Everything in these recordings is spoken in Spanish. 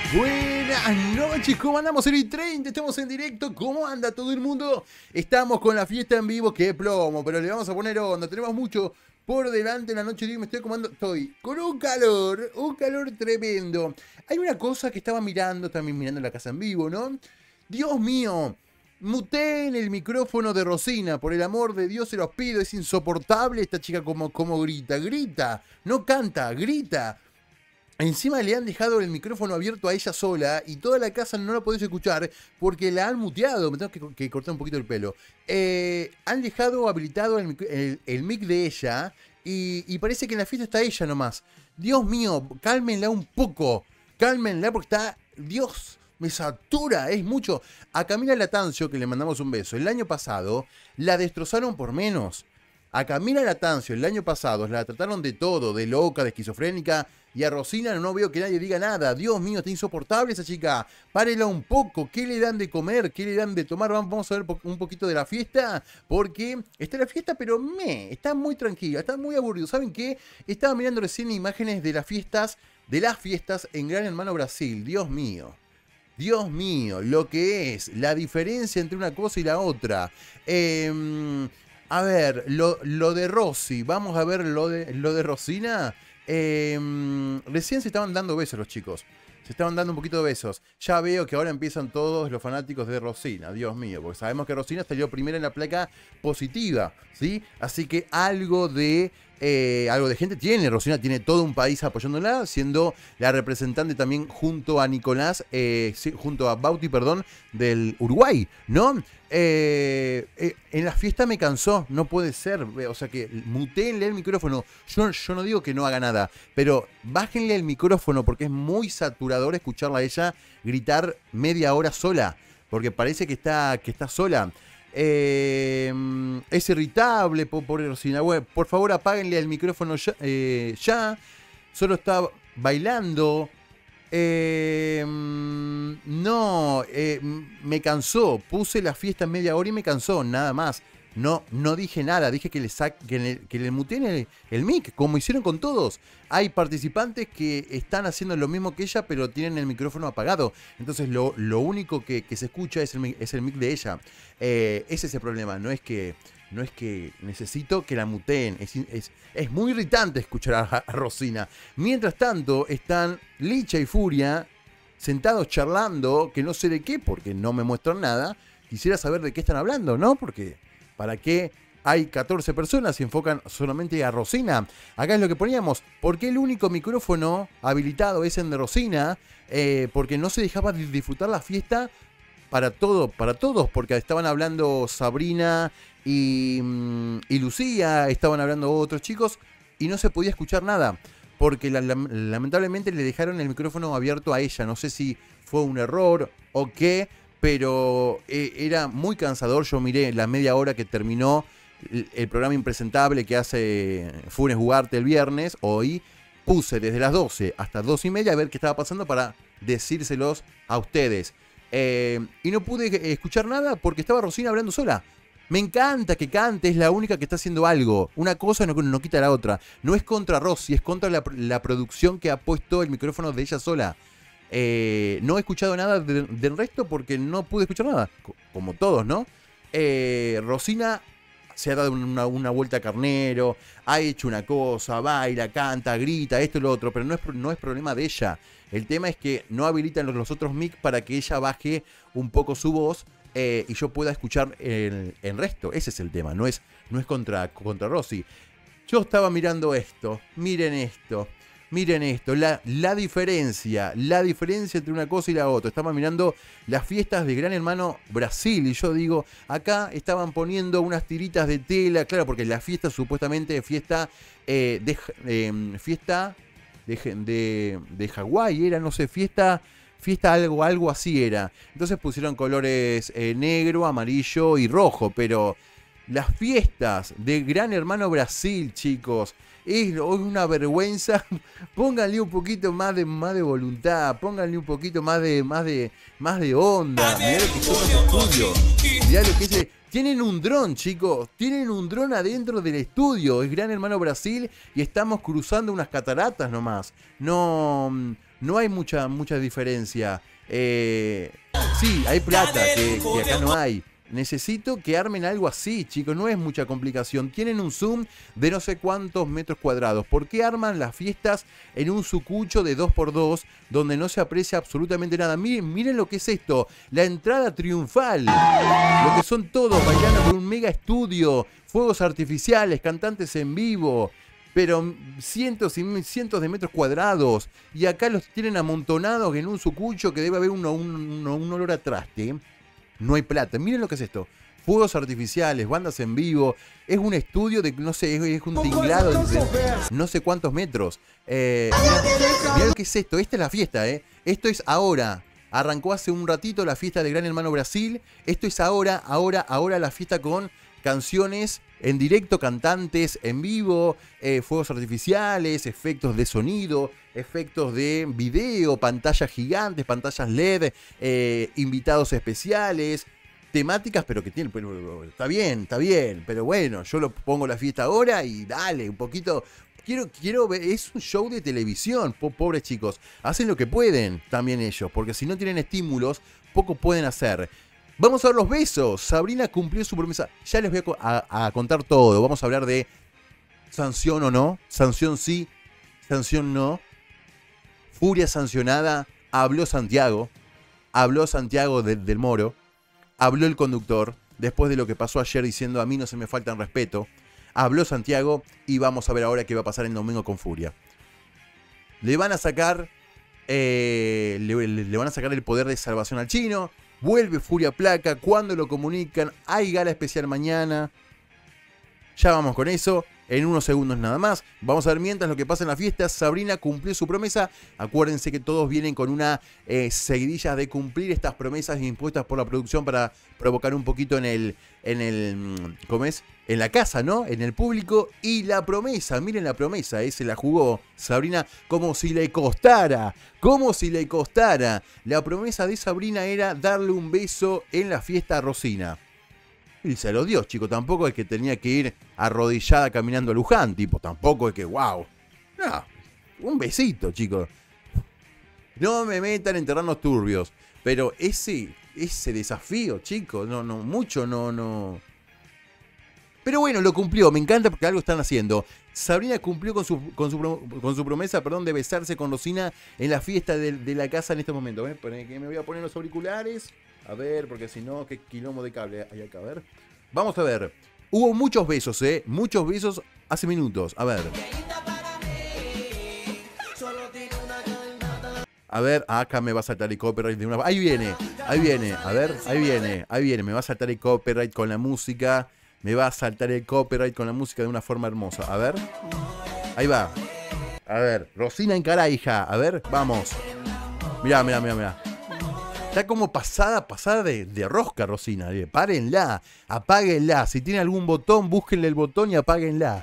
Buenas noches, ¿cómo andamos? 0:30, estamos en directo. ¿Cómo anda todo el mundo? Estamos con la fiesta en vivo, que plomo, pero le vamos a poner onda. Tenemos mucho por delante en la noche de hoy. Me estoy acomodando, estoy con un calor tremendo. Hay una cosa que estaba mirando, también mirando la casa en vivo, ¿no? Dios mío, muteen el micrófono de Rosina, por el amor de Dios se los pido. Es insoportable esta chica como grita, no canta, grita. Encima le han dejado el micrófono abierto a ella sola y toda la casa no la podés escuchar porque la han muteado. Me tengo que cortar un poquito el pelo. Han dejado habilitado el mic de ella y parece que en la fiesta está ella nomás. Dios mío, cálmenla un poco. Cálmenla porque está... Dios, me satura, es mucho. A Camila Latancio, que le mandamos un beso, el año pasado la destrozaron por menos. A Camila Latancio el año pasado la trataron de todo, de loca, de esquizofrénica, y a Rosina no veo que nadie diga nada. Dios mío, está insoportable esa chica. Párela un poco. ¿Qué le dan de comer? ¿Qué le dan de tomar? Vamos a ver un poquito de la fiesta, porque está la fiesta, pero está muy tranquila, está muy aburrido. ¿Saben qué? Estaba mirando recién imágenes de las fiestas en Gran Hermano Brasil. Dios mío. Dios mío, lo que es la diferencia entre una cosa y la otra. A ver, lo de Rosy, vamos a ver lo de Rosina. Recién se estaban dando besos los chicos. Se estaban dando un poquito de besos. Ya veo que ahora empiezan todos los fanáticos de Rosina. Dios mío, porque sabemos que Rosina salió primera en la placa positiva, ¿sí? Así que algo de gente tiene. Rosina tiene todo un país apoyándola, siendo la representante también junto a Nicolás, sí, junto a Bauti, perdón, del Uruguay, ¿no? En la fiesta me cansó, no puede ser. O sea que mutéenle el micrófono. Yo no digo que no haga nada, pero bájenle el micrófono porque es muy saturador escucharla a ella gritar media hora sola, porque parece que está sola. Es irritable, por Rosina. Bueno, por favor apáguenle el micrófono ya. Solo está bailando. No, me cansó. Puse la fiesta en media hora y me cansó, nada más. No dije nada, dije que le muteen el mic, como hicieron con todos. Hay participantes que están haciendo lo mismo que ella, pero tienen el micrófono apagado. Entonces lo único que se escucha es el mic de ella. Ese es el problema, no es que necesito que la muteen. Es muy irritante escuchar a Rosina. Mientras tanto, están Licha y Furia sentados charlando, que no sé de qué, porque no me muestran nada. Quisiera saber de qué están hablando, ¿no? Porque, ¿para qué hay 14 personas y enfocan solamente a Rosina? Acá es lo que poníamos. ¿Por qué el único micrófono habilitado es el de Rosina? Porque no se dejaba disfrutar la fiesta para todos, porque estaban hablando Sabrina y Lucía, estaban hablando otros chicos y no se podía escuchar nada, porque lamentablemente le dejaron el micrófono abierto a ella. No sé si fue un error o qué, pero era muy cansador. Yo miré la media hora que terminó el programa impresentable que hace Funes Ugarte el viernes. Hoy puse desde las 12 hasta 2:30 a ver qué estaba pasando para decírselos a ustedes. Y no pude escuchar nada porque estaba Rosina hablando sola. Me encanta que cante, es la única que está haciendo algo. Una cosa no quita la otra. No es contra Rosy, es contra la producción que ha puesto el micrófono de ella sola. No he escuchado nada del resto porque no pude escuchar nada. Como todos, ¿no? Rosina se ha dado una vuelta a carnero, ha hecho una cosa, baila, canta, grita, esto y lo otro, pero no es problema de ella. El tema es que no habilitan los otros mic para que ella baje un poco su voz y yo pueda escuchar el resto. Ese es el tema, no es contra Rosy. Yo estaba mirando esto, miren esto, la diferencia entre una cosa y la otra. Estaba mirando las fiestas de Gran Hermano Brasil y yo digo, acá estaban poniendo unas tiritas de tela, claro, porque la fiesta supuestamente es fiesta de Hawái, era, no sé, fiesta algo así era. Entonces pusieron colores negro, amarillo y rojo, pero las fiestas de Gran Hermano Brasil, chicos, es una vergüenza. Pónganle un poquito más de voluntad, pónganle un poquito más de onda. Mirá lo que son los estudios, mirá lo que es. Tienen un dron, chicos, tienen un dron adentro del estudio. Es Gran Hermano Brasil y estamos cruzando unas cataratas nomás. No No hay mucha diferencia. Sí, hay plata que acá no hay. Necesito que armen algo así, chicos. No es mucha complicación. Tienen un Zoom de no sé cuántos metros cuadrados. ¿Por qué arman las fiestas en un sucucho de 2x2 donde no se aprecia absolutamente nada? Miren lo que es esto. La entrada triunfal. Lo que son todos bailando con un mega estudio. Fuegos artificiales, cantantes en vivo. Pero cientos y cientos de metros cuadrados. Y acá los tienen amontonados en un sucucho que debe haber un olor a traste. No hay plata. Miren lo que es esto. Fuegos artificiales, bandas en vivo. Es un estudio de, no sé, es un tinglado de no sé cuántos metros. Mirá lo que es esto. Esta es la fiesta, ¿eh? Esto es ahora. Arrancó hace un ratito la fiesta de Gran Hermano Brasil. Esto es ahora la fiesta con canciones en directo, cantantes en vivo, fuegos artificiales, efectos de sonido, efectos de video, pantallas gigantes, pantallas LED, invitados especiales, temáticas, pero que tienen, está bien, pero bueno, yo lo pongo la fiesta ahora y dale, un poquito. Quiero ver, es un show de televisión, pobres chicos, hacen lo que pueden también ellos, porque si no tienen estímulos, poco pueden hacer. Vamos a ver los besos. Sabrina cumplió su promesa. Ya les voy a contar todo. Vamos a hablar de sanción o no. Sanción sí, sanción no. Furia sancionada. Habló Santiago. Habló Santiago del Moro. Habló el conductor. Después de lo que pasó ayer diciendo a mí no se me faltan respeto. Habló Santiago y vamos a ver ahora qué va a pasar el domingo con Furia. Le van a sacar... le van a sacar el poder de salvación al chino. Vuelve Furia Placa. ¿Cuándo lo comunican? Hay gala especial mañana. Ya vamos con eso. En unos segundos nada más. Vamos a ver mientras lo que pasa en la fiesta. Sabrina cumplió su promesa. Acuérdense que todos vienen con una seguidilla de cumplir estas promesas impuestas por la producción para provocar un poquito ¿cómo es? En la casa, ¿no? En el público. Y la promesa, miren la promesa, se la jugó Sabrina como si le costara. Como si le costara. La promesa de Sabrina era darle un beso en la fiesta a Rosina. Y se lo dio, chico. Tampoco es que tenía que ir arrodillada caminando a Luján, tipo. Tampoco es que, wow. No, un besito, chicos. No me metan en terrenos turbios. Pero ese desafío, chicos, no. Pero bueno, lo cumplió. Me encanta porque algo están haciendo. Sabrina cumplió con su promesa, de besarse con Rosina en la fiesta de la casa en este momento. Que me voy a poner los auriculares. A ver, porque si no, qué quilombo de cable hay acá. A ver. Vamos a ver. Hubo muchos besos, muchos besos hace minutos. A ver. A ver, acá me va a saltar el copyright de una... Ahí viene. A ver, ahí viene. Me va a saltar el copyright con la música. Me va a saltar el copyright con la música de una forma hermosa. A ver. Ahí va. A ver. Rosina en cara, hija. A ver, vamos. Mirá. Está como pasada de rosca, Rosina. Párenla, apáguenla. Si tiene algún botón, búsquenle el botón y apáguenla.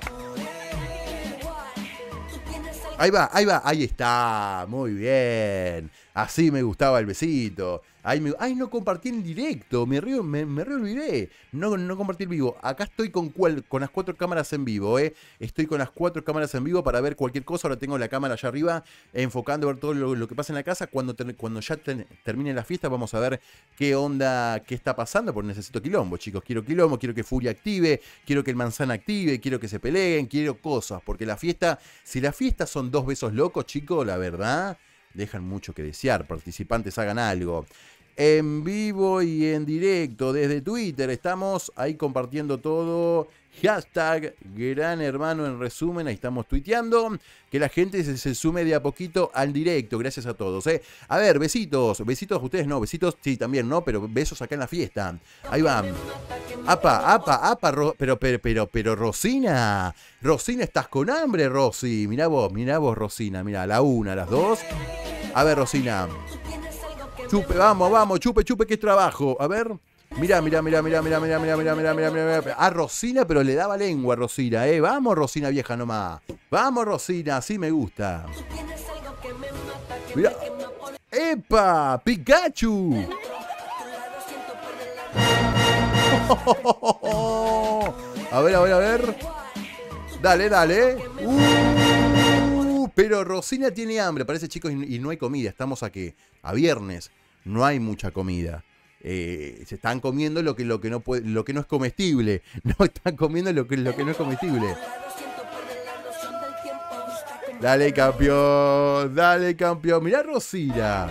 Ahí va, ahí está. Muy bien. Así me gustaba el besito. Ay, no compartí en directo. Me olvidé. No compartí el vivo. Acá estoy con las 4 cámaras en vivo, Estoy con las 4 cámaras en vivo para ver cualquier cosa. Ahora tengo la cámara allá arriba enfocando a ver todo lo que pasa en la casa. Cuando ya termine la fiesta vamos a ver qué onda, qué está pasando. Porque necesito quilombo, chicos. Quiero quilombo, quiero que Furia active, quiero que el Manzana active, quiero que se peleen, quiero cosas. Porque la fiesta, si la fiesta son 2 besos locos, chicos, la verdad, dejan mucho que desear. Participantes, hagan algo. En vivo y en directo desde Twitter. Estamos ahí compartiendo todo. Hashtag Gran Hermano en resumen. Ahí estamos tuiteando. Que la gente se sume de a poquito al directo. Gracias a todos. A ver, besitos. Besitos a ustedes no. Besitos sí también no. Pero besos acá en la fiesta. Ahí van. Apa. Pero Rosina. Rosina, estás con hambre, Rosy. Mirá vos, Rosina. Mirá, a la 1, a las 2. A ver, Rosina. Chupe, vamos, chupe, que es trabajo. A ver. Mirá. A Rosina, pero le daba lengua a Rosina, Vamos, Rosina vieja nomás. Vamos, Rosina, así me gusta. Mirá. ¡Epa! ¡Pikachu! A ver. Dale. Pero Rosina tiene hambre, parece, chicos, y no hay comida. Estamos a qué? A viernes. No hay mucha comida. Se están comiendo lo que no puede, lo que no es comestible. No están comiendo lo que no es comestible. Dale, campeón. Dale, campeón. Mirá, Rosina.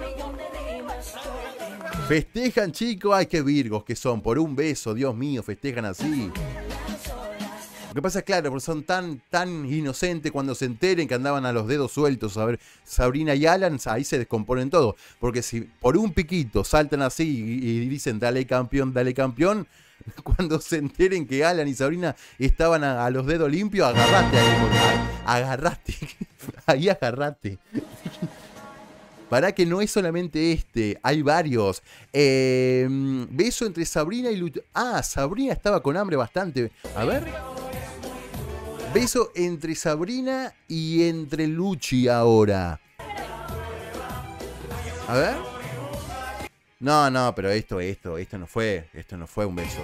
Festejan, chicos. Ay, qué virgos que son. Por un beso, Dios mío, festejan así. Lo que pasa es, claro, porque son tan inocentes cuando se enteren que andaban a los dedos sueltos. A ver, Sabrina y Alan, ahí se descomponen todo. Porque si por un piquito saltan así y dicen dale campeón, cuando se enteren que Alan y Sabrina estaban a los dedos limpios, agarrate ahí, agarrate. Ahí agarrate. Para que no es solamente este, hay varios. Beso entre Sabrina y Luchi. Ah, Sabrina estaba con hambre bastante. A ver. Beso entre Sabrina y entre Luchi ahora. A ver. No, pero esto no fue un beso.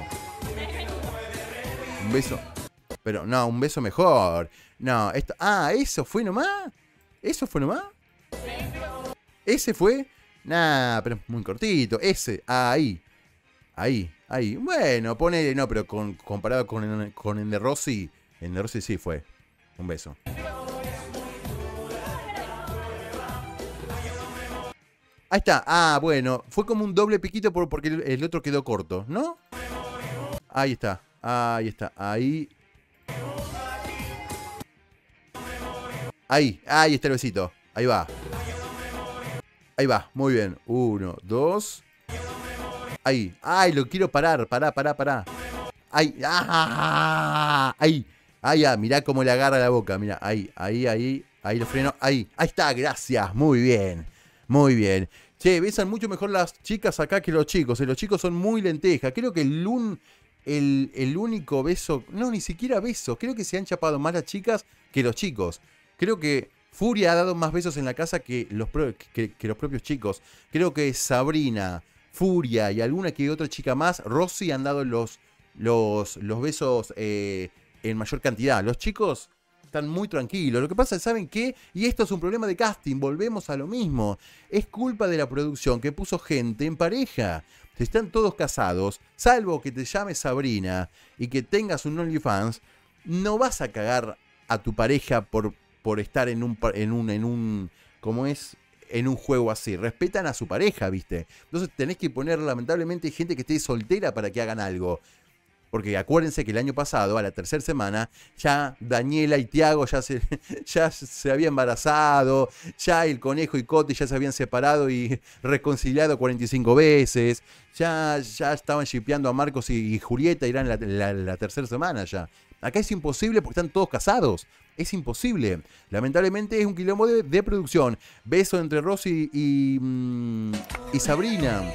Un beso. Pero no, un beso mejor. No, esto. Ah, ¿eso fue nomás? ¿Eso fue nomás? ¿Ese fue? Nah, pero muy cortito. Ese, ahí. Bueno, ponele, no, pero comparado con el de Rosy. El de Rosy sí fue un beso. Ahí está. Ah, bueno. Fue como un doble piquito porque el otro quedó corto, ¿no? Ahí está. Ahí está. Ahí está el besito. Ahí va. Muy bien. 1, 2. Ahí. Ay, lo quiero parar. Pará. Ahí. Ahí, mirá cómo le agarra la boca. Mirá, ahí lo freno. Ahí está, gracias. Muy bien. Che, besan mucho mejor las chicas acá que los chicos. Los chicos son muy lentejas. Creo que el único beso, no, ni siquiera beso. Creo que se han chapado más las chicas que los chicos. Creo que Furia ha dado más besos en la casa que los propios chicos. Creo que Sabrina, Furia y alguna que otra chica más, Rosy, han dado los besos en mayor cantidad. Los chicos están muy tranquilos. Lo que pasa es, ¿saben qué? Y esto es un problema de casting. Volvemos a lo mismo. Es culpa de la producción que puso gente en pareja. Si están todos casados, salvo que te llames Sabrina y que tengas un OnlyFans, no vas a cagar a tu pareja por estar en un ¿cómo es? En un juego así. Respetan a su pareja, ¿viste? Entonces tenés que poner, lamentablemente, gente que esté soltera para que hagan algo. Porque acuérdense que el año pasado, a la tercera semana, ya Daniela y Tiago ya se habían embarazado, ya el Conejo y Coti ya se habían separado y reconciliado 45 veces, ya estaban shippeando a Marcos y Julieta, irán la tercera semana ya. Acá es imposible porque están todos casados. Es imposible. Lamentablemente es un quilombo de producción. Beso entre Rosy y Sabrina.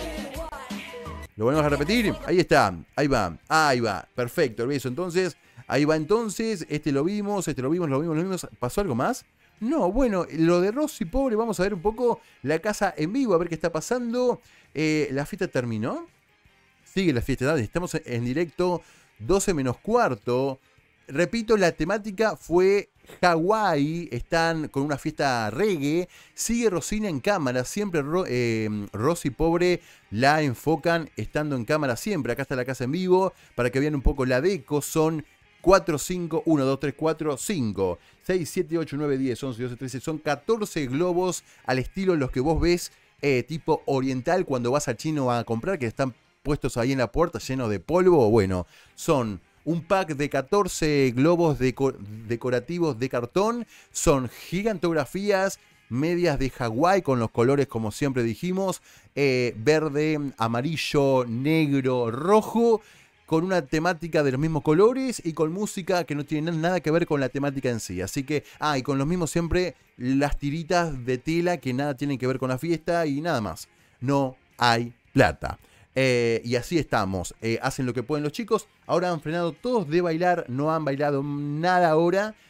Lo volvemos a repetir. Ahí está. Ahí va. Perfecto. El beso. Entonces, ahí va entonces. Lo vimos. ¿Pasó algo más? No, bueno, lo de Rosy, pobre. Vamos a ver un poco la casa en vivo. A ver qué está pasando. ¿La fiesta terminó? Sigue la fiesta. Estamos en directo. 12 menos cuarto. Repito, la temática fue Hawái. Están con una fiesta reggae. Sigue Rosina en cámara. Siempre Rosy, pobre, la enfocan estando en cámara siempre. Acá está la casa en vivo. Para que vean un poco la deco. Son 4, 5, 1, 2, 3, 4, 5, 6, 7, 8, 9, 10, 11, 12, 13. Son 14 globos al estilo los que vos ves tipo oriental cuando vas al chino a comprar. Que están puestos ahí en la puerta llenos de polvo. Bueno, son un pack de 14 globos decorativos de cartón. Son gigantografías, medias de Hawái con los colores como siempre dijimos. Verde, amarillo, negro, rojo. Con una temática de los mismos colores y con música que no tiene nada que ver con la temática en sí. Así que, y con los mismos siempre las tiritas de tela que nada tienen que ver con la fiesta y nada más. No hay plata. Y así estamos. Hacen lo que pueden los chicos. Ahora han frenado todos de bailar. No han bailado nada ahora.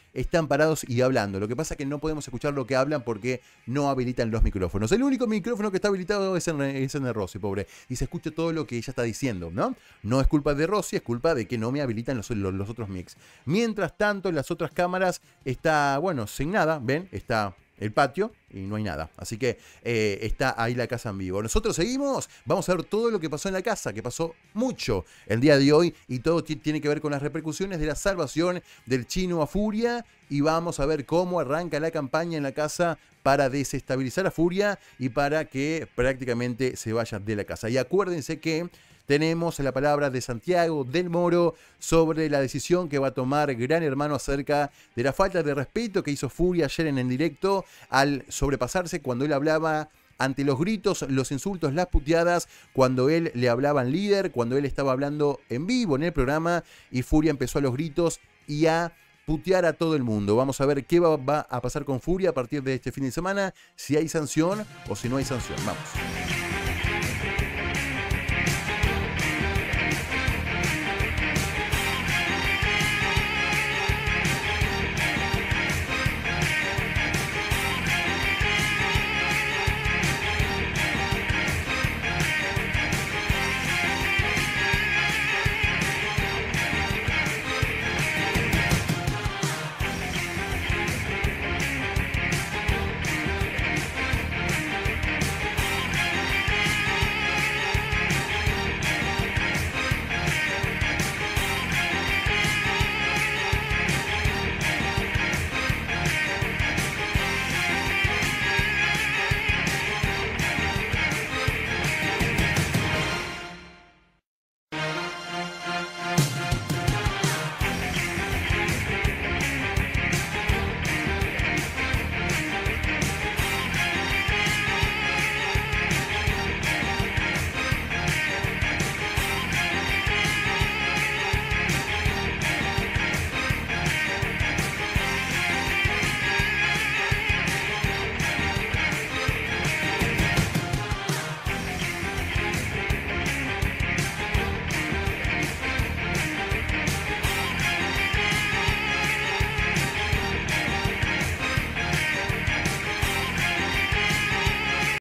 están parados y hablando. Lo que pasa es que no podemos escuchar lo que hablan porque no habilitan los micrófonos. El único micrófono que está habilitado es en de Rosy, pobre. Y se escucha todo lo que ella está diciendo, ¿no? No es culpa de Rosy, es culpa de que no me habilitan los otros mics. Mientras tanto, en las otras cámaras está, bueno, sin nada, ¿ven? Está el patio y no hay nada. Así que está ahí la casa en vivo. Nosotros seguimos, vamos a ver todo lo que pasó en la casa, que pasó mucho el día de hoy y todo tiene que ver con las repercusiones de la salvación del Chino a Furia y vamos a ver cómo arranca la campaña en la casa para desestabilizar a Furia y para que prácticamente se vaya de la casa. Y acuérdense que tenemos la palabra de Santiago del Moro sobre la decisión que va a tomar Gran Hermano acerca de la falta de respeto que hizo Furia ayer en el directo al sobrepasarse cuando él hablaba ante los gritos, los insultos, las puteadas, cuando él le hablaba al líder, cuando él estaba hablando en vivo en el programa y Furia empezó a los gritos y a putear a todo el mundo. Vamos a ver qué va a pasar con Furia a partir de este fin de semana, si hay sanción o si no hay sanción. Vamos.